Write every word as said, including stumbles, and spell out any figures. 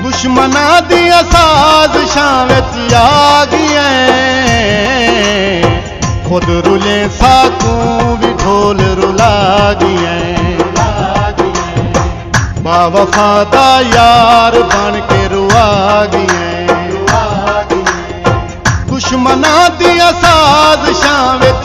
दुश्मना दिया साजिशां विच आ गईयां, खुद रुले साकू भी ढोल रुला गईयां। बावफा दा यार बन के रुआ गईयां, दुश्मना दिया साजिशां विच